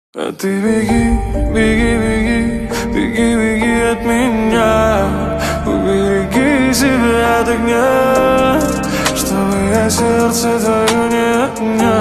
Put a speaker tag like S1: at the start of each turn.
S1: А ты беги, беги, беги, беги, беги от меня. Убереги себя от огня, чтобы я сердце твое не отнял.